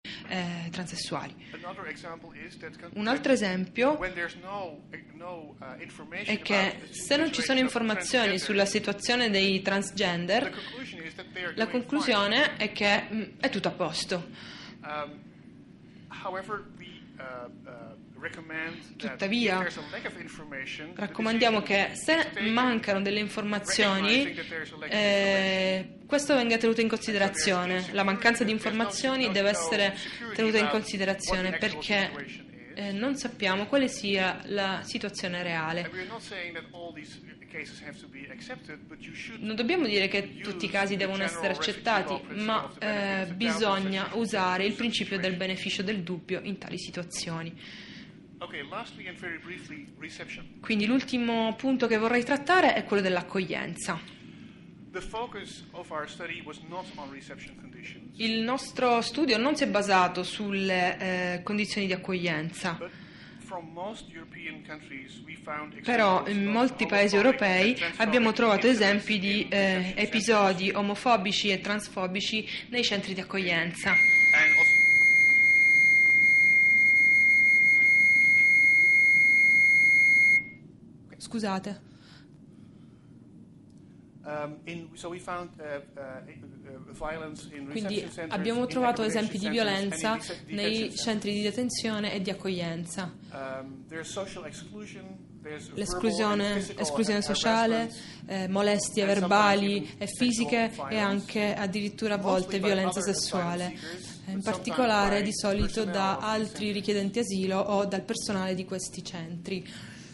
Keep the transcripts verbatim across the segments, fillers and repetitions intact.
eh, transessuali. Un altro esempio è che se non ci sono informazioni sulla situazione dei transgender, la conclusione è che mh, è tutto a posto. Tuttavia, raccomandiamo che se mancano delle informazioni, eh, questo venga tenuto in considerazione. La mancanza di informazioni deve essere tenuta in considerazione perché eh, non sappiamo quale sia la situazione reale. Non dobbiamo dire che tutti i casi devono essere accettati, ma eh, bisogna usare il principio del beneficio del dubbio in tali situazioni. Quindi l'ultimo punto che vorrei trattare è quello dell'accoglienza. Il nostro studio non si è basato sulle eh, condizioni di accoglienza, però in molti paesi europei abbiamo trovato esempi di eh, episodi omofobici e transfobici nei centri di accoglienza. Scusate. Quindi abbiamo trovato esempi di violenza nei centri di detenzione e di accoglienza. L'esclusione esclusione sociale, eh, molestie verbali e fisiche e anche addirittura a volte violenza sessuale, in particolare di solito da altri richiedenti asilo o dal personale di questi centri.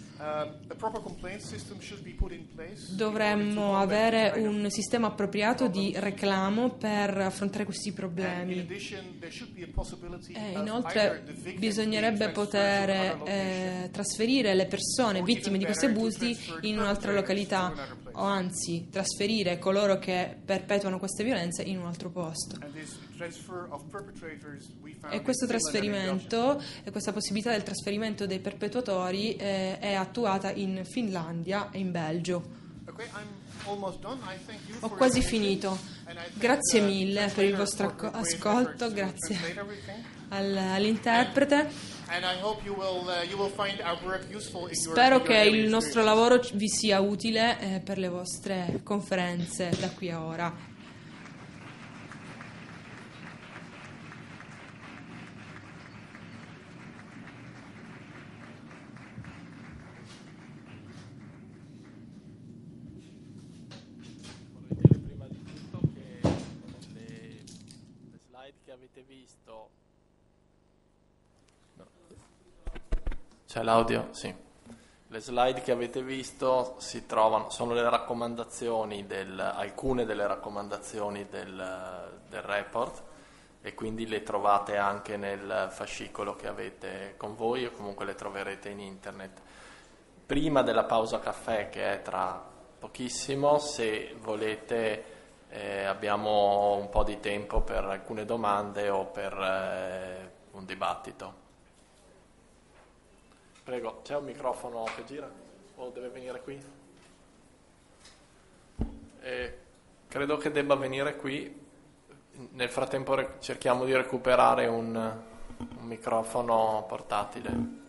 Dovremmo avere un sistema appropriato di reclamo per affrontare questi problemi. E inoltre bisognerebbe poter eh, trasferire le persone vittime di questi abusi in un'altra località, o anzi trasferire coloro che perpetuano queste violenze in un altro posto. E questo trasferimento e questa possibilità del trasferimento dei perpetuatori eh, è attuata in Finlandia e in Belgio. Ho quasi finito. Grazie mille per il vostro ascolto, grazie all'interprete. Spero che il nostro lavoro vi sia utile eh, per le vostre conferenze da qui a ora. C'è l'audio? Sì. Le slide che avete visto si trovano, sono le raccomandazioni del, alcune delle raccomandazioni del, del report, e quindi le trovate anche nel fascicolo che avete con voi, o comunque le troverete in internet. Prima della pausa caffè, che è tra pochissimo, se volete eh, abbiamo un po' di tempo per alcune domande o per eh, un dibattito. Prego, c'è un microfono che gira o deve venire qui? Eh, credo che debba venire qui. Nel frattempo cerchiamo di recuperare un, un microfono portatile.